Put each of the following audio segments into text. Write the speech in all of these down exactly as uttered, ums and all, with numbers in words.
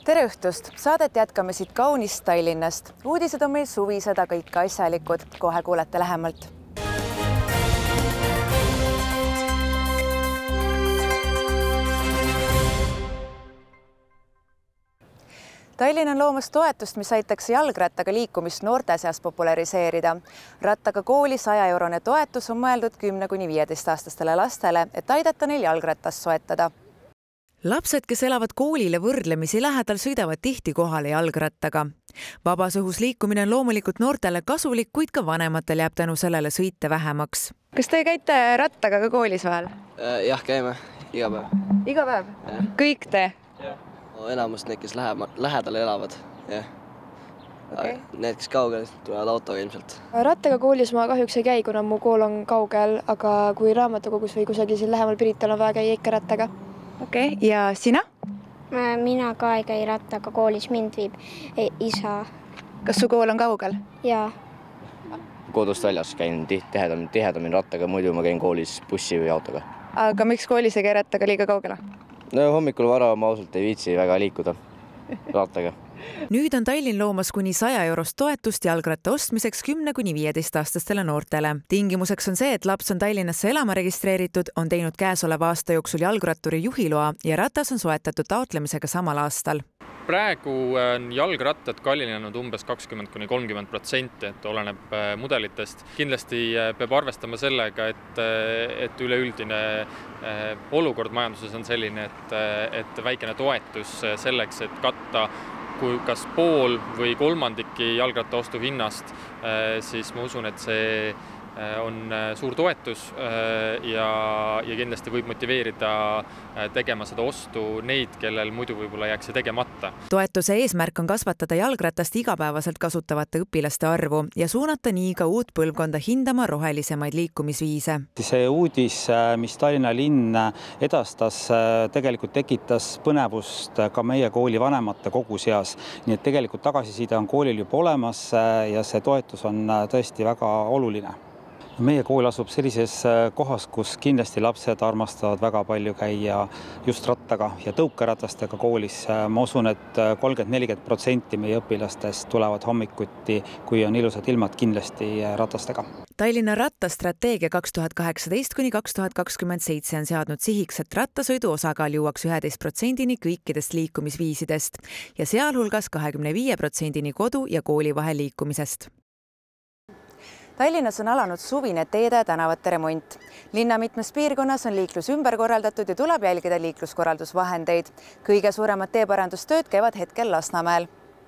Tere õhtust! Saadet jätkame siit kaunist Tallinnast. Uudised on meil suvised, aga ikka asjalikud. Kohe kuulete lähemalt. Tallinn on loomas toetust, mis aitaks jalgrattaga liikumist noorte seas populariseerida. Rattaga kooli saja eurone toetus on mõeldud kümne kuni viieteistaastastele lastele, et aidata neil jalgratast soetada. Lapsed, kes elavad koolile võrdlemisi lähedal, sõidavad tihti kohale jalgrattaga. Vabas õhus liikumine on loomulikult noortele kasulik, kuid ka vanematel jääb tänu sellele sõite vähemaks. Kas te käite rattaga ka koolis vahel? Jah, käime iga päev. Iga päev? Ja. Kõik te? Ja. Enamus need, kes lähedal elavad. Ja. Okay. Need, kes kaugel tulevad autoga ilmselt. Rattaga koolis ma kahjuks ei käi, kuna mu kool on kaugel, aga kui raamatukogus või kusagil siin lähemal Pirital on vaja käia ikka rattaga. Okei, okay. Ja sina? Mina ka ei käi rattaga koolis, mind viib isa. Kas su kool on kaugel? Jaa. Kodust väljas käin tihedamini, tihedamini rattaga, muidu ma käin koolis bussi või autoga. Aga miks koolis ei käi rattaga liiga kaugele? No hommikul vara ma ausalt ei viitsi väga liikuda rattaga. Nüüd on Tallinn loomas kuni saja eurost toetust jalgratta ostmiseks kümne kuni viieteistaastastele noortele. Tingimuseks on see, et laps on Tallinnasse elama registreeritud, on teinud käesoleva aasta jooksul jalgratturi juhiloa ja ratas on soetatud taotlemisega samal aastal. Praegu on jalgrattad kallinenud umbes kakskümmend kuni kolmkümmend protsenti, et oleneb mudelitest. Kindlasti peab arvestama sellega, et, et üleüldine olukord majanduses on selline, et, et väikene toetus selleks, et katta kui kas pool või kolmandiki jalgratta ostu hinnast, siis ma usun, et see on suur toetus ja, ja kindlasti võib motiveerida tegema seda ostu neid, kellel muidu võib-olla jääks see tegemata. Toetuse eesmärk on kasvatada jalgratast igapäevaselt kasutavate õpilaste arvu ja suunata nii ka uut põlvkonda hindama rohelisemaid liikumisviise. See uudis, mis Tallinna linn edastas, tegelikult tekitas põnevust ka meie kooli vanemate kogu seas. Nii et tegelikult tagasiside on koolil juba olemas ja see toetus on tõesti väga oluline. Meie kool asub sellises kohas, kus kindlasti lapsed armastavad väga palju käia just rattaga ja tõukeratastega koolis. Ma usun, et kolmkümmend kuni nelikümmend protsenti meie õpilastest tulevad hommikuti, kui on ilusad ilmad, kindlasti ratastega. Tallinna rattastrateegia kaks tuhat kaheksateist kuni kaks tuhat kakskümmend seitse on seadnud sihiks, et rattasõidu osakaal jõuaks üheteist protsendini kõikidest liikumisviisidest ja sealhulgas kahekümne viie protsendini kodu ja kooli vahel liikumisest. Tallinnas on alanud suvine teede ja tänavate remont. Linna mitmes piirkonnas on liiklus ümber korraldatud ja tuleb jälgida liikluskorraldusvahendeid. Kõige suuremad teeparandustööd käivad hetkel Lasnamäel.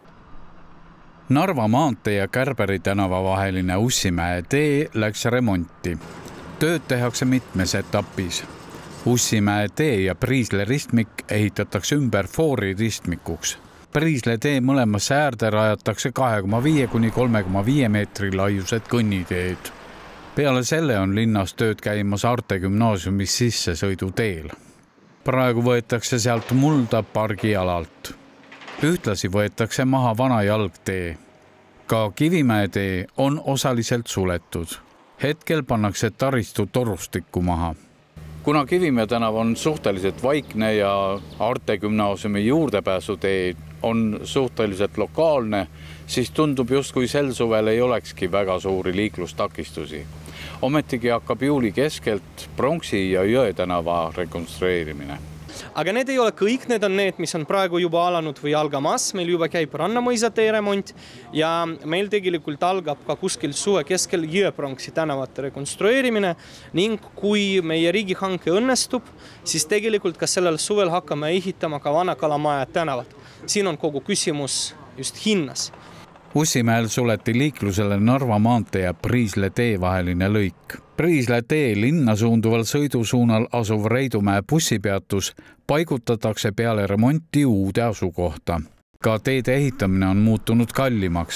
Narva maantee ja Kärberi tänava vaheline Ussimäe tee läks remonti. Tööd tehakse mitmes etapis. Ussimäe tee ja Priisle ristmik ehitatakse ümber Foori ristmikuks. Priisle tee mõlemasse äärde rajatakse kahe koma viie kuni kolme koma viie meetri laiused kõnniteed. Peale selle on linnas tööd käimas Arte gümnaasiumis sissesõidu teel. Praegu võetakse sealt mulda pargialalt. Ühtlasi võetakse maha vana jalgtee. Ka Kivimäe tee on osaliselt suletud. Hetkel pannakse taristu torustikku maha. Kuna Kivimäe tänav on suhteliselt vaikne ja Arte gümnaasiumi juurdepääsutee on suhteliselt lokaalne, siis tundub justkui sel suvel ei olekski väga suuri liiklustakistusi. Ometigi hakkab juuli keskelt Pronksi ja Jõe tänava rekonstrueerimine. Aga need ei ole kõik, need on need, mis on praegu juba alanud või algamas. Meil juba käib Rannamõisa tee remont ja meil tegelikult algab ka kuskil suve keskel Jõe-Pronksi tänavate rekonstrueerimine ning kui meie riigihanke õnnestub, siis tegelikult ka sellel suvel hakkame ehitama ka Vana-Kalamaja tänavat. Siin on kogu küsimus just hinnas. Ussimäel suleti liiklusele Narva maantee ja Priisle tee vaheline lõik. Priisle tee linna suunduval sõidusuunal asuv Reidumäe bussipeatus paigutatakse peale remonti uude asukohta. Ka teede ehitamine on muutunud kallimaks.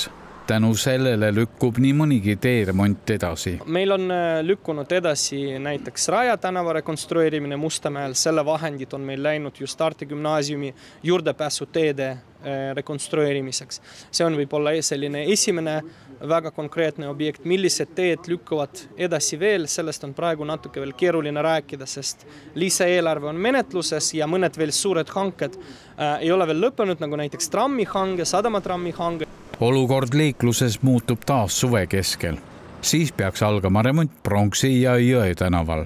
Tänu sellele lükkub nii mõnigi teeremont edasi. Meil on lükkunud edasi näiteks Raja tänava rekonstrueerimine Mustamäel. Selle vahendid on meil läinud just Tartu gümnaasiumi juurdepääsu teede rekonstrueerimiseks. See on võib-olla selline esimene väga konkreetne objekt, millised teed lükkuvad edasi veel. Sellest on praegu natuke veel keeruline rääkida, sest lisaeelarve on menetluses ja mõned veel suured hanked ei ole veel lõppenud, nagu näiteks trammihange, sadamatrammi hange. Olukord liikluses muutub taas suve keskel. Siis peaks algama remont Pronksi ja Jõe tänaval.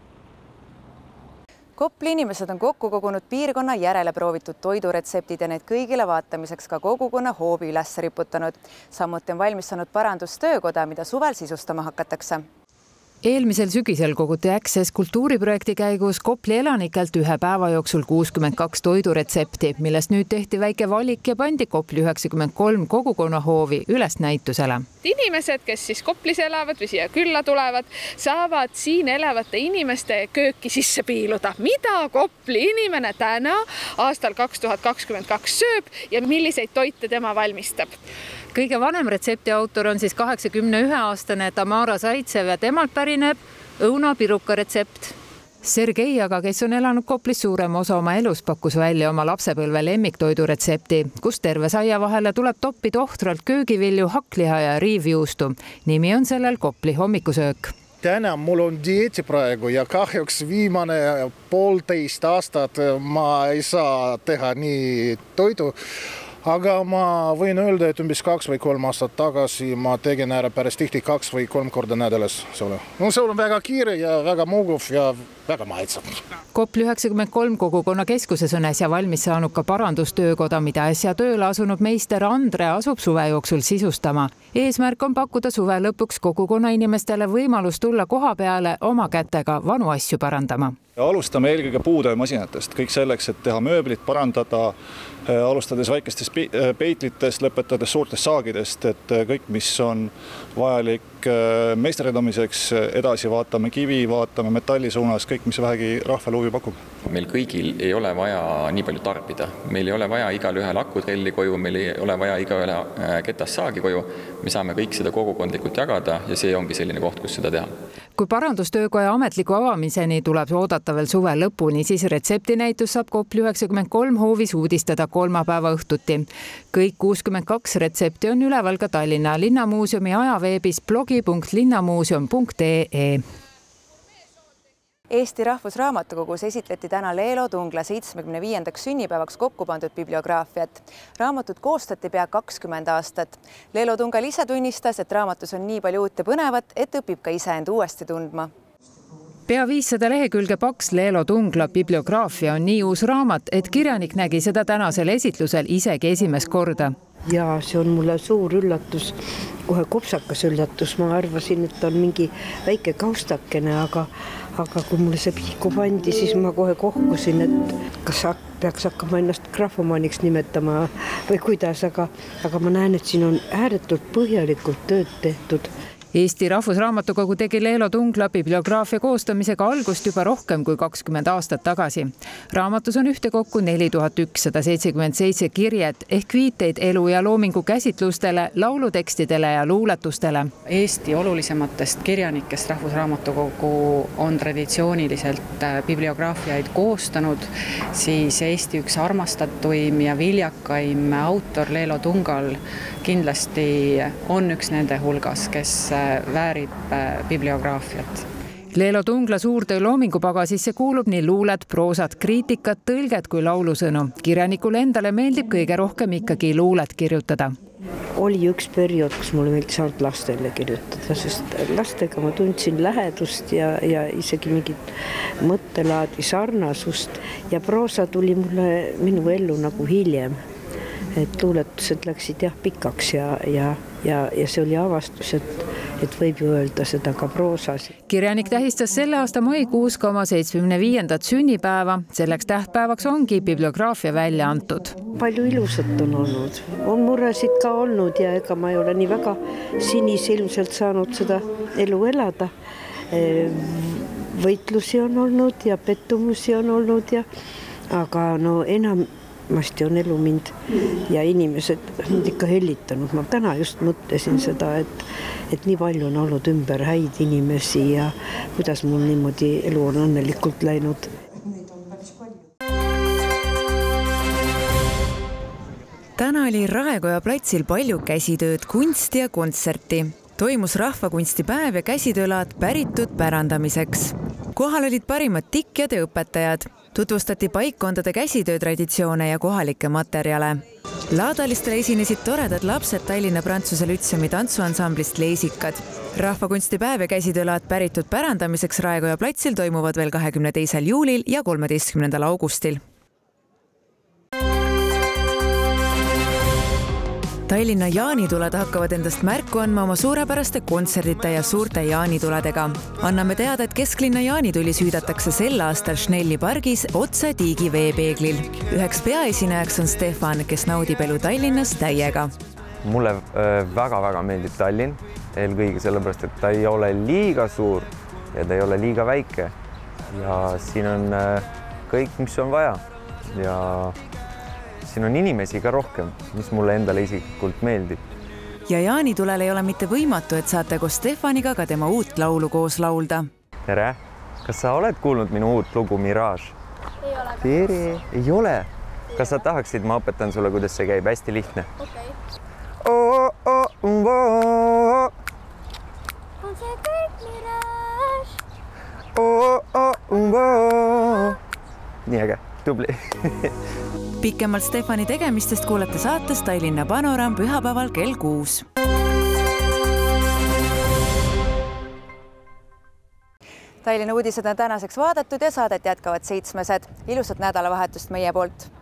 Kopli inimesed on kokku kogunud piirkonna järele proovitud toiduretseptid ja need kõigile vaatamiseks ka kogukonna hoobi üles riputanud. Samuti on valmis saanud parandustöökoda, mida suvel sisustama hakatakse. Eelmisel sügisel koguti Access kultuuriprojekti käigus Kopli elanikelt ühe päeva jooksul kuuskümmend kaks toiduretsepti, millest nüüd tehti väike valik ja pandi Kopli üheksakümmend kolm kogukonna hoovi üles näitusele. Inimesed, kes siis Koplis elavad või siia külla tulevad, saavad siin elavate inimeste kööki sisse piiluda. Mida Kopli inimene täna aastal kaks tuhat kakskümmend kaks sööb ja milliseid toite tema valmistab? Kõige vanem retsepti autor on siis kaheksakümne ühe aastane Tamara Saitsev ja temalt pärineb õunapiruka retsept. Sergei aga, kes on elanud Koplis suurema osa oma elus, pakkus välja oma lapsepõlve lemmiktoidu retsepti, kus terve saia vahele tuleb toppida ohtralt köögivilju, hakkliha ja riivjuustu. Nimi on sellel Kopli hommikusöök. Täna mul on dieeti praegu ja kahjuks viimane poolteist aastat ma ei saa teha nii toidu. Aga ma võin öelda, et umbes kaks või kolm aastat tagasi ma tegin ära päris tihti kaks või kolm korda nädalas. No see on väga kiire ja väga mugav ja väga maitseb. Kopli üheksakümmend kolm kogukonna keskuses on äsja valmis saanud ka parandustöökoda, mida äsja tööle asunud meister Andre asub suve jooksul sisustama. Eesmärk on pakkuda suve lõpuks kogukonna inimestele võimalus tulla koha peale oma kätega vanu asju parandama. Alustame eelkõige puutöömasinatest, kõik selleks, et teha mööblit, parandada, alustades väikestest peitlitest, lõpetades suurtest saagidest, et kõik, mis on vajalik meisterdamiseks, edasi vaatame kivi, vaatame metalli suunas, kõik, mis vähegi rahvale huvi pakub. Meil kõigil ei ole vaja nii palju tarbida. Meil ei ole vaja igal ühel akutrelli koju, meil ei ole vaja igal ühel ketast saagi koju. Me saame kõik seda kogukondlikult jagada ja see ongi selline koht, kus seda teha. Kui parandustöökoja ametliku avamiseni tuleb oodata veel suve lõpuni, siis retseptinäitus saab Kopli üheksakümmend kolm hoovis uudistada kolmapäeva õhtuti. Kõik kuuskümmend kaks retsepti on üleval ka Tallinna linnamuuseumi ajaveebis blogi punkt linnamuuseum punkt ee. Eesti Rahvusraamatukogus esitleti täna Leelo Tungla seitsmekümne viiendaks sünnipäevaks kokku pandud bibliograafiat. Raamatut koostati pea kakskümmend aastat. Leelo Tungal ise tunnistas, et raamatus on nii palju uut ja põnevat, et õpib ka ise end uuesti tundma. Pea viissada lehekülge paks Leelo Tungla bibliograafia on nii uus raamat, et kirjanik nägi seda tänasel esitlusel isegi esimest korda. Ja see on mulle suur üllatus, kohe kopsakas üllatus. Ma arvasin, et on mingi väike kaustakene, aga, aga kui mulle see pihku pandi, siis ma kohe kohkusin, et kas peaks hakkama ennast grafomaniks nimetama või kuidas, aga, aga ma näen, et siin on ääretult põhjalikult tööd tehtud. Eesti Rahvusraamatukogu tegi Leelo Tungla bibliograafia koostamisega algust juba rohkem kui kakskümmend aastat tagasi. Raamatus on ühtekokku neli tuhat ükssada seitsekümmend seitse kirjet ehk viiteid elu ja loomingu käsitlustele, laulutekstidele ja luuletustele. Eesti olulisematest kirjanikest Rahvusraamatukogu on traditsiooniliselt bibliograafiaid koostanud, siis Eesti üks armastatuim ja viljakaim autor Leelo Tungal kindlasti on üks nende hulgas, kes väärib bibliograafiat. Leelo Tungla suurtöö loomingupagasisse kuulub nii luuled, proosad, kriitikat, tõlged kui laulusõnu. Kirjanikule endale meeldib kõige rohkem ikkagi luulet kirjutada. Oli üks periood, kus mulle meeldis ainult lastele kirjutada, sest lastega ma tundsin lähedust ja, ja isegi mingit mõttelaadi sarnasust ja proosa tuli mulle minu ellu nagu hiljem. Et luuletused läksid jah pikaks ja, ja, ja, ja see oli avastus, et, et võib ju öelda seda ka proosas. Kirjanik tähistas selle aasta maikuus ka oma seitsmekümne viiendat sünnipäeva. Selleks tähtpäevaks ongi bibliograafia välja antud. Palju ilusat on olnud. On muresid ka olnud ja ega ma ei ole nii väga sinisilmselt saanud seda elu elada. Võitlusi on olnud ja pettumusi on olnud ja aga no enam enamasti on elu mind ja inimesed mind ikka hellitanud. Ma täna just mõtlesin seda, et, et nii palju on olnud ümber häid inimesi ja kuidas mul niimoodi elu on õnnelikult läinud. Täna oli Raekoja platsil palju käsitööd, kunsti ja kontserti. Toimus rahvakunstipäev ja käsitöölaad päritud pärandamiseks. Kohal olid parimad tikjad ja õpetajad. Tutvustati paikkondade käsitöötraditsioone ja kohalikke materjale. Laadalistele esinesid toredad lapsed Tallinna Prantsuse Lütseumi tantsuansamblist Leesikad. Rahvakunstipäev ja käsitöölaad päritud pärandamiseks Raekoja platsil toimuvad veel kahekümne teisel juulil ja kolmeteistkümnendal augustil. Tallinna jaanituled hakkavad endast märku andma oma suurepäraste kontserdite ja suurte jaanituledega. Anname teada, et kesklinna jaanituli süüdatakse sel aastal Schnelli pargis otse Tiigi veepeeglil. Üheks peaesinejaks on Stefan, kes naudib elu Tallinnas täiega. Mulle väga-väga meeldib Tallinn, eelkõige sellepärast, et ta ei ole liiga suur ja ta ei ole liiga väike. Ja siin on kõik, mis on vaja. Ja siin on inimesi ka rohkem, mis mulle endale isiklikult meeldib. Ja jaanitulel ei ole mitte võimatu, et saate koos Stefaniga ka tema uut laulu koos laulda. Tere! Kas sa oled kuulnud minu uut lugu Mirage? Ei ole. Tere! Ei ole? Kas sa tahaksid, ma õpetan sulle, kuidas see käib? Hästi lihtne. Okei. Oh, oh, oh. On see kõik Mirage? Oh, oh, oh. Nii äge, tubli. Pikemalt Stefani tegemistest kuulete saates Tallinna Panoram pühapäeval kell kuus. Tallinna uudised on tänaseks vaadatud ja saadet jätkavad seitsmesed. Ilusat nädalavahetust meie poolt!